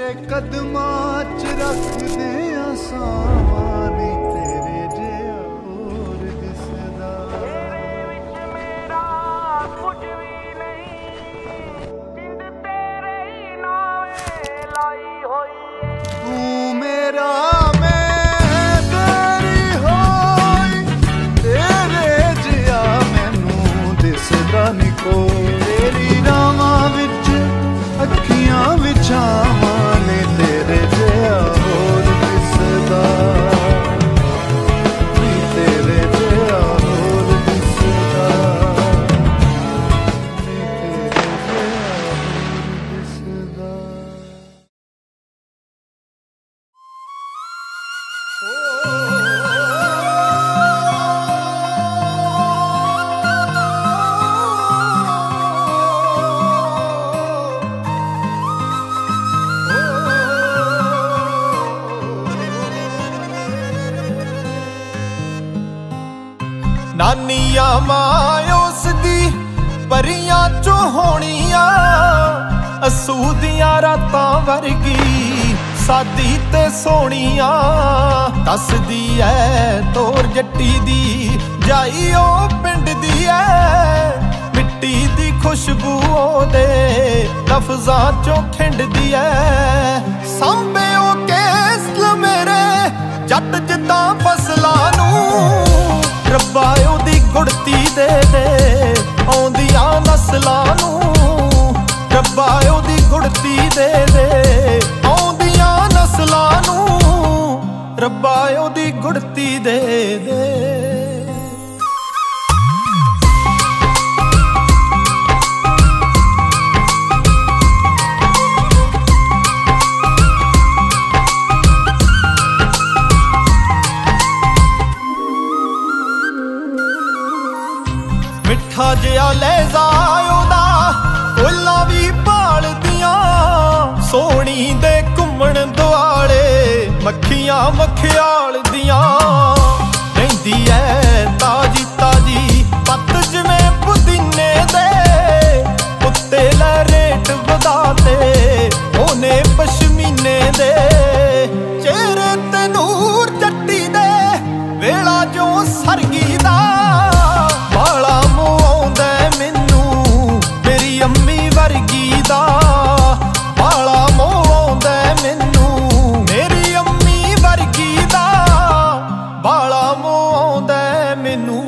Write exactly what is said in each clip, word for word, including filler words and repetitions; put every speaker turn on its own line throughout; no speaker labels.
तेरे कदमां च रख दे सावां नी तेरे जिहा होर दिसदा तेरे विच मेरा कुछ भी नहीं जिंद तेरे ही नावे लाई होई है तू मेरा मैं तेरी होई तेरे जिहा मैनू दिसदा नी कोई तेरी रावां विच अखियां विछावां ने तेरे जिहा होर दिसदा नी तेरे जिहा होर दिसदा नी तेरे जिहा होर दिसदा। नानिया मां उस दी परियां चो होनिया असू दियां रातां वर्गी सादी ते सोनिया दसदी ऐ तोर जट्टी दी जाई ओ पिंड दी ऐ मिट्टी दी खुशबू ओदे लफ्जां चो खिंडदी ऐ सांबे ओ केस मेरे जट जिद्दां फसलां नूं रब्बा ओदी गुड़ती दे दे आउंदियां नस्लां नूं रब्बा ओदी गुड़ती दे दे आउंदियां नस्लां नूं रब्बा ओदी गुड़ती दे दे। मिठा जिहा लहजा ओदा फुल्लां भी भालदियां सोहणी दे घुम्मण दुआले मक्खियां मखियाल दियां रहिंदी ऐ ताजी ताजी पत्त जिवें पुदीने दे उत्ते लै रेट वधाते ओने पशमीने दे चेहरे ते नूर जट्टी दे वेला जो सरगी दा बाला मुआउंदा मैनू मेरी अम्मी वर्गी दा बाला मुआउंदा मैनू मेरी अम्मी वर्गी दा बाला मुआउंदा मैनू।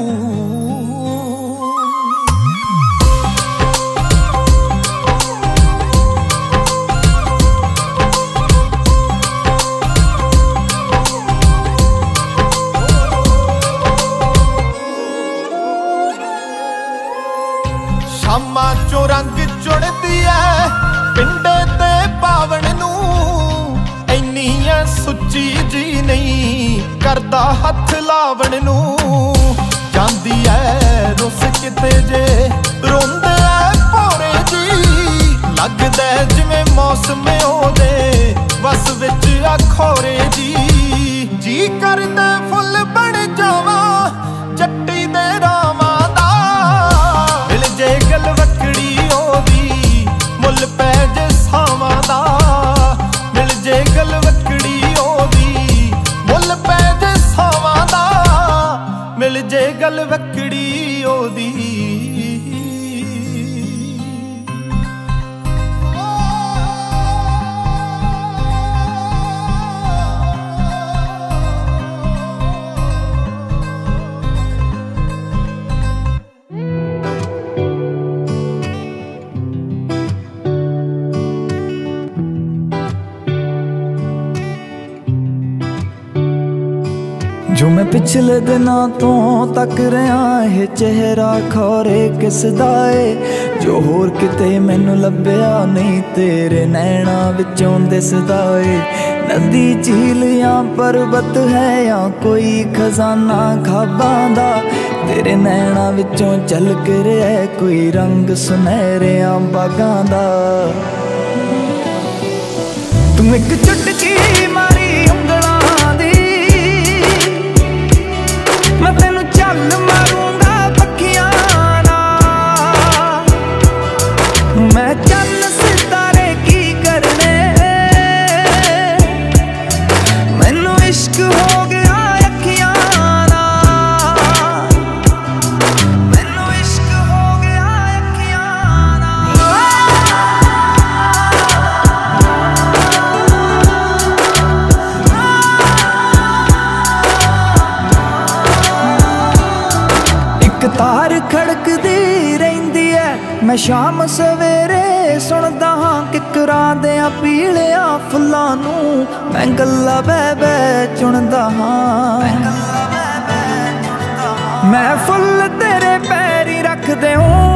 शामा चो रंग चुड़दी ऐ पिंडे ते पावन नूं इन्नी ऐ सुच्ची जी नहीं करदा हथ लावण नूं जांदी ऐ रुस किते जे रोंदे ऐ भोरे जी लगदा जिवें मौसम ओदे बस विच अखोरे जी जी करदा फुल बण जावां जट्टी दे रावां दा मिल जे गलवकड़ी ओदी मुल पै जे सावां दा मिल जे गलवकड़ी ओदी मुल पै जे सावां दा मिल जे गलवकड़ी ओदी।
जो मैं पिछले दिनों तो तक रहा है चेहरा खौरे किसदा ए जो होर किते मैनू लभ्या नहीं तेरे नैना विचों दिसदा ए नदी झील या पर्वत है या कोई खजाना खाबां दा तेरे नैना विचों झलक रहा कोई रंग सुनहरियां बागां दा तू एक चुटकी मारी उंगलां दी मैं तेनू चल मारूंगा पक्खियां नाल मैं चल सितारे की करने मैं शाम सवेरे सुनदा हां किकरां देयां पीलियां फुल्लां नूं, मैं गल्लां बह बह चुनदा हां। मैं फुੱਲ तेरे पैरी रखदे हूं